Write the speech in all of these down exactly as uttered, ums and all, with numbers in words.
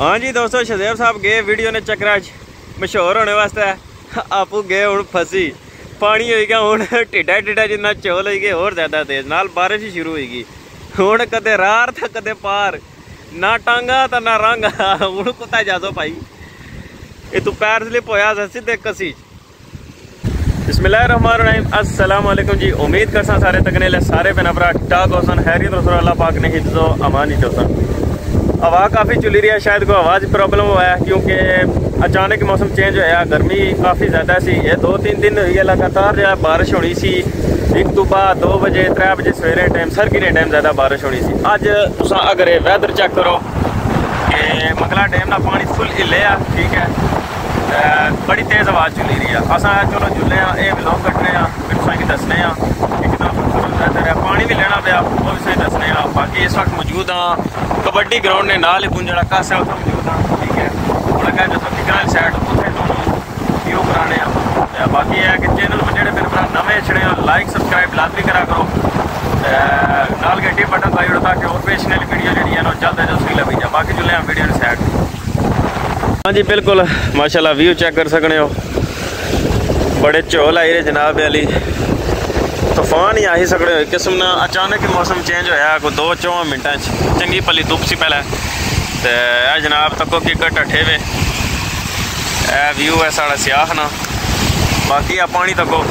हाँ जी दोस्तों, शहज़ेब साहब गए वीडियो ने चक्कर मशहूर होने वास्ते आपू गए हूँ फसी पानी हो गया हूँ टिड्डा टिड्डा जिन्ना चौल हो गए और ज़्यादा तेज नाल बारिश ही शुरू होगी हूँ कदे रार था कदे पार ना टांगा तो ना रंग हूँ कुत्ता जा दो भाई ये तू पैर स्लिप होया सीधे कसी। बिस्मिल्लाहिर्रहमानिर्रहीम, अस्सलाम वालेकुम जी। उम्मीद करसा सारे तकने ले सारे बिना भरा टाक होसन हैरियत रसूल अल्लाह पाक ने हिफ्ज़ो अमानी चौसन। हवा काफ़ी चुली रही है, शायद कोई आवाज़ प्रॉब्लम हुआ है क्योंकि अचानक मौसम चेंज होया, गर्मी काफ़ी ज़्यादा सी। ये दो तीन दिन हुई है लगातार जो है बारिश होनी सी। एक तो बाद दो बजे त्रै बजे सवेरे टाइम सरकी टाइम ज़्यादा बारिश होनी सी। अज तुस अगर वैदर चेक करो कि मंगला डैम का पानी फुल हिले आ, ठीक है, बड़ी तेज़ आवाज़ चुली रही है। अस चलो जुले ये व्लॉग कट्टने फिर तुसें दसने एकदम खूबसूरत वैदर है, पानी भी लेना पाया वो भी तुसें दसने। बाकी इस वक्त मौजूद हाँ कबड्डी ग्राउंड ने नाल पुंजड़ा कस है उत्थे मौजूद हाँ, ठीक है। हम अगर जो फिकर साइड उत्थे तुहानूं व्यू कराने आ। बाकी है कि चैनल पर जेह्ड़े मेरे भरा नवे छड़े लाइक सबसक्राइब लाजमी करा करो, नाल घंटी बटन पाई ओड़ो ताकि और पेश वाली वीडियो जी है जल्द जल्द सही लगी जाए। बाकी जुले वीडियो ने साइड। हाँ जी बिल्कुल माशाल्लाह व्यू चेक कर सकते हो, बड़े झोल आई रहे जनाब अली, तूफान ही आ ही सकते हो किस्म ना। अचानक ही मौसम चेंज होया कोई दो चौं मिनटा चंगी भली धुप सी पहले तो जनाब तको कि ढठे वे ए व्यू है साढ़ा स्याह ना। बाकी आ पानी तको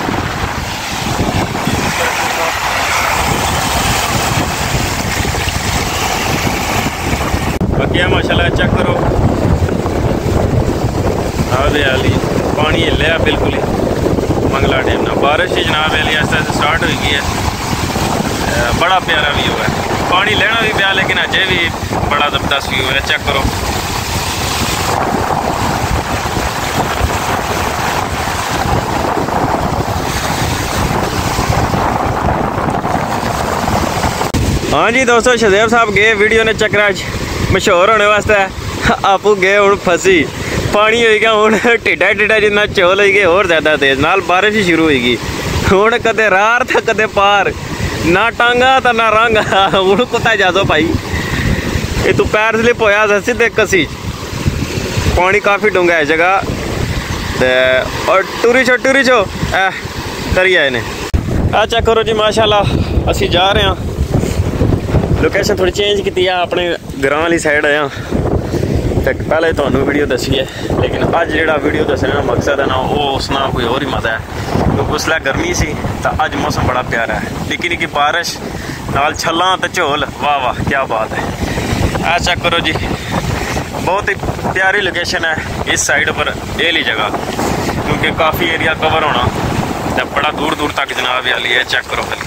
बाकी है माशाल्लाह चेक करो आवे आली पानी हिलिया बिल्कुल ही मंगला डैम ना। बारिश ही जनाब अली आस्ते आस्ते स्टार्ट हो गई है, बड़ा प्यारा व्यू है। पानी लेना भी पिया लेकिन अजे भी बड़ा जबरदस्त व्यू है, चेक करो। हाँ जी दोस्तों, शहज़ेब साहब गए वीडियो ने चक्कर मशहूर होने वास्ते आपू गए हूँ फसी पानी हो गया हूँ टिड्डा टिड्डा जिन्ना चौल हो गए और ज़्यादा तेज नाल बारिश ही शुरू होगी हूँ कदे रार था कदे पार ना टांगा तो ना रंग हूँ कुत्ता जा दो भाई ये तू पैर स्लिप होया सीधे कसी। पानी काफ़ी डूंगा है जगह और टूरी छो टूरी छो ए करी आए ने आ चेक करो जी माशाल्लाह। असी जा रहे हैं, लोकेशन थोड़ी चेंज की अपने ग्रां वाली साइड आया तो पहले तो वीडियो दसी है, लेकिन अज जो वीडियो दसने का मकसद है ना वो उसना कोई और ही मजा है क्योंकि उसलै गर्मी सी तो अज मौसम बड़ा प्यारा है। निक्की निक्की बारिश नाल छल्लां ते झोल, वाह वाह क्या बात है। आ चेक करो जी, बहुत ही प्यारी लोकेशन है इस साइड पर एली जगह क्योंकि काफ़ी एरिया कवर होना तो बड़ा दूर दूर तक जनाब वाली है। चेक करो खाली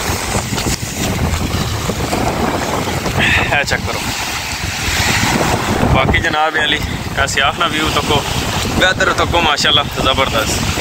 है, चेक करो। बाकी जनाब अली स्याह ना व्यू तको बेहतर तको माशाल्लाह ज़बरदस्त।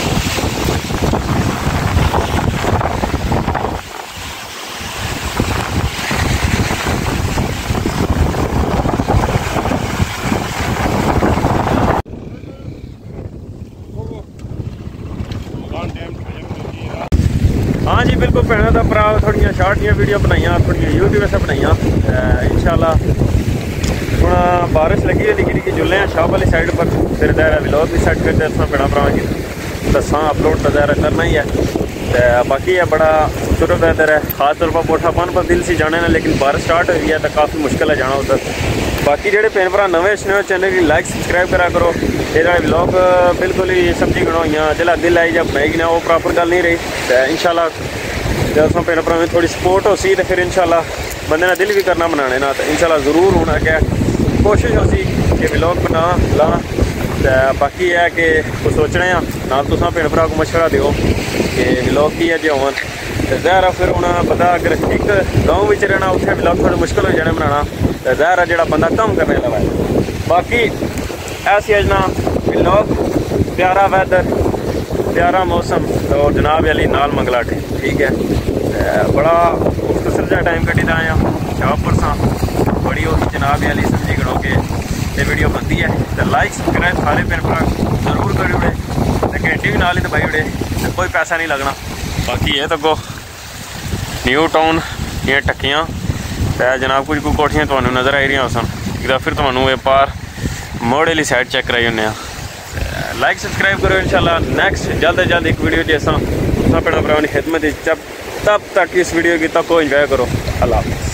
हाँ जी बिल्कुल भैनों का भरा थोड़िया शार्ट वीडियो बनाइया थोड़िया यूट्यूब से बनाइया इंशाल्लाह। हूँ बारिश लगी है निक्की निक्की जुले हैं शाह वाली साइड पर, फिर दायरा व्लॉग भी सेट करते हैं भैन भरा की दसा अपलोड तो दायरा करना ही है। तो बाकी है बड़ा खूबसूरत वैदर है, खास तौर पर कोठापन पर दिल से जाने ना, लेकिन बारिश स्टार्ट हुई है तो काफ़ी मुश्किल है जाना उधर। बाकी जो भैन भरा नवे सुने चैनल की लाइक सबसक्राइब करा करो। ये व्लॉग बिल्कुल ही समझी गणो जिला दिल आई जब बनाएगी ना वो प्रॉपर गल नहीं रही तो इंशाल्लाह जब भैन भरा में थोड़ी सपोर्ट हो सी तो फिर इंशाल्लाह बंदे ने दिल भी करना बनाने ना तो इंशाल्लाह ज़रूर होना क्या कोशिश हो सी कि व्लॉग बना ला। बाकी है कि कुछ सोचने ना तुसा भैन भरा को मशवरा दो कि व्लॉग की है जो होवन तो ज़ाहिर फिर हूँ बंदा अगर एक गाँव में रहना उत्थे व्लॉग थोड़े मुश्किल हो जाने बनाना तो ज़ाहिर है जो बंदा कम करने लगा है। बाकी ऐसी अजना व्लॉग प्यारा वैदर प्यारा मौसम तो जनाब अली नाल मंगलाटे, ठीक है। बड़ा मुख्तसर जहा टाइम कटी दा आया शाह परसा बड़ी होगी जनाब अली समझी करो कि ये वीडियो बनती है तो लाइक सबसक्राइब सारे भैन भरा जरूर करी उड़े तो घंटी भी नाल ही दबाई उड़े तो कोई पैसा नहीं लगना। बाकी ये तो गो न्यू टाउन ये टक्कियाँ तो जनाब कुछ कुछ कोठियाँ तो नज़र आई रही सन, एक फिर तो ये पार मोड़ वाली साइड चेक कराई होने। लाइक सब्सक्राइब करो इंशाल्लाह। नेक्स्ट जल्द अज जल्द एक वीडियो जैसा अपना भैन भरावां दी खिदमत। जब तब तक इस वीडियो की तक को इंजॉय करो। अल्लाह हाफिज़।